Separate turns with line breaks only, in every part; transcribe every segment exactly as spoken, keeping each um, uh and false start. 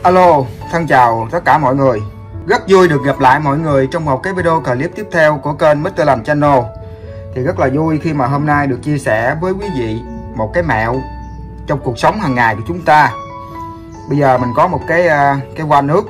Alo, thân chào tất cả mọi người. Rất vui được gặp lại mọi người trong một cái video clip tiếp theo của kênh mít tơ Lành Channel. Thì rất là vui khi mà hôm nay được chia sẻ với quý vị một cái mẹo trong cuộc sống hàng ngày của chúng ta. Bây giờ mình có một cái cái van nước.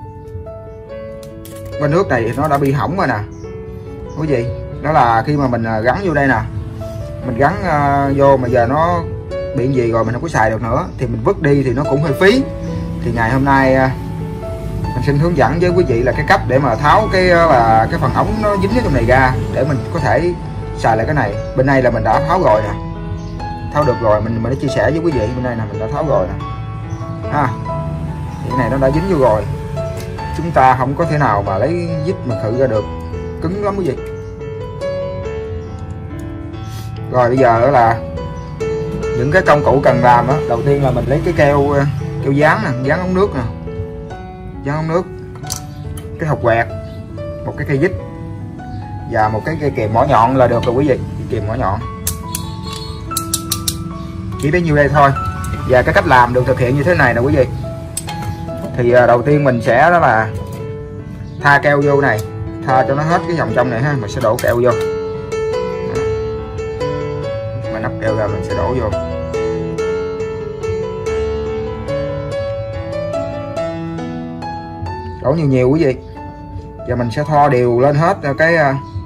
Van nước này nó đã bị hỏng rồi nè quý vị. Đó là khi mà mình gắn vô đây nè, mình gắn uh, vô mà giờ nó bị gì rồi mình không có xài được nữa thì mình vứt đi thì nó cũng hơi phí. Thì ngày hôm nay uh, mình xin hướng dẫn với quý vị là cái cách để mà tháo cái uh, là cái phần ống nó dính ở trong này ra để mình có thể xài lại cái này. Bên này là mình đã tháo rồi nè, tháo được rồi, mình mình đã chia sẻ với quý vị. Bên này là mình đã tháo rồi nè, à, thì cái này nó đã dính vô rồi, chúng ta không có thể nào mà lấy vít mà khử ra được, cứng lắm quý vị. Rồi bây giờ đó là những cái công cụ cần làm đó. Đầu tiên là mình lấy cái keo keo dán nè, dán ống nước nè, dán ống nước, cái hộp quẹt, một cái cây vít và một cái cây kìm mỏ nhọn là được rồi quý vị. Kìm mỏ nhọn chỉ bấy nhiêu đây thôi. Và cái cách làm được thực hiện như thế này nè quý vị. Thì đầu tiên mình sẽ đó là tha keo vô này, tha cho nó hết cái vòng trong này ha. Mình sẽ đổ keo vô, mà nắp keo ra mình sẽ đổ vô. Đổ nhiều nhiều quý vị. Và mình sẽ thoa đều lên hết cái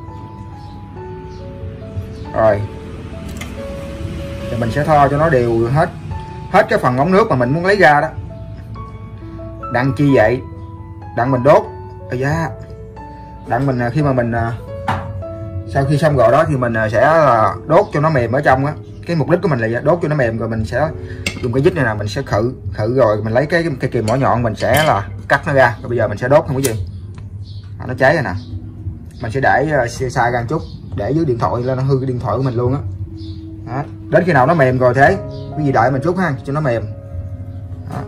rồi. Và mình sẽ thoa cho nó đều hết hết cái phần ống nước mà mình muốn lấy ra đó. Đặng chi vậy? Đặng mình đốt. Ây da. Đặng mình khi mà mình sau khi xong rồi đó thì mình sẽ là đốt cho nó mềm ở trong á. Cái mục đích của mình là đốt cho nó mềm, rồi mình sẽ dùng cái vít này nè, mình sẽ khử khử rồi mình lấy cái cái kìm mỏ nhọn, mình sẽ là cắt nó ra. Rồi bây giờ mình sẽ đốt không cái gì. Nó cháy rồi nè. Mình sẽ để xe xa ra một chút, để dưới điện thoại lên nó hư cái điện thoại của mình luôn á. Đó. Đến khi nào nó mềm rồi thế cái gì đợi mình chút ha, cho nó mềm. Đó.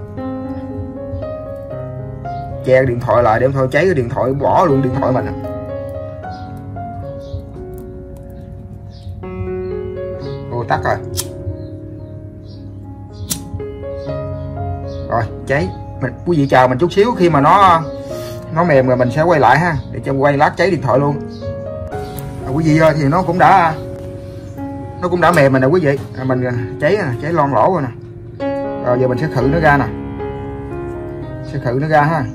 Che điện thoại lại để thôi cháy cái điện thoại, bỏ luôn điện thoại mình. Ô tắt rồi. Rồi cháy. Mình quý vị chờ mình chút xíu, khi mà nó nó mềm rồi mình sẽ quay lại ha, để cho quay lát cháy điện thoại luôn. À, quý vị ơi, thì nó cũng đã nó cũng đã mềm rồi nè quý vị. À, mình cháy nè, cháy lon lỗ rồi nè. Rồi giờ mình sẽ khử nó ra nè, sẽ khử nó ra ha.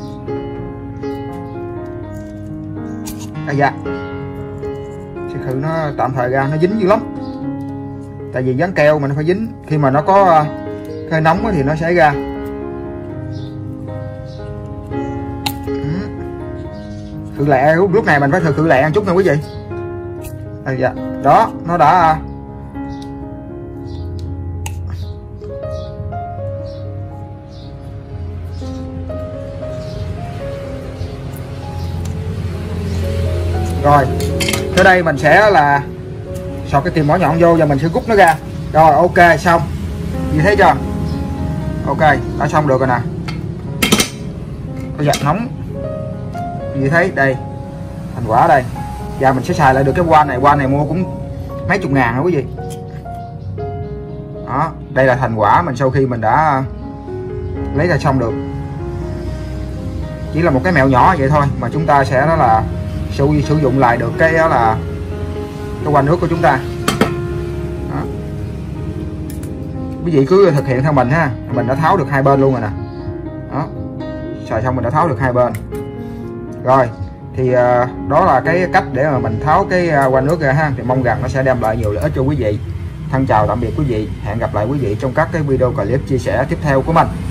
À dạ, sẽ khử nó tạm thời ra, nó dính dữ lắm. Tại vì dán keo mà nó phải dính, khi mà nó có hơi nóng thì nó sẽ ra. Khử lẹ, lúc này mình phải thử khử lẹ một chút nha quý vị. À dạ, đó, nó đã rồi. Tới đây mình sẽ là sọt cái kìm mỏ nhọn vô và mình sẽ rút nó ra. Rồi ok, xong. Như thấy chưa? Ok, đã xong được rồi nè. Có giặt nóng. Như thấy đây, thành quả đây. Và mình sẽ xài lại được cái van này. Van này mua cũng mấy chục ngàn hả quý vị. Đó, đây là thành quả mình sau khi mình đã lấy ra xong được. Chỉ là một cái mẹo nhỏ vậy thôi mà chúng ta sẽ đó là sử, sử dụng lại được cái đó là cái van nước của chúng ta. Đó. Quý vị cứ thực hiện theo mình ha. Mình đã tháo được hai bên luôn rồi nè. Đó, xài xong mình đã tháo được hai bên rồi. Thì uh, đó là cái cách để mà mình tháo cái uh, van nước ra ha. Thì mong rằng nó sẽ đem lại nhiều lợi ích cho quý vị. Thân chào tạm biệt quý vị, hẹn gặp lại quý vị trong các cái video clip chia sẻ tiếp theo của mình.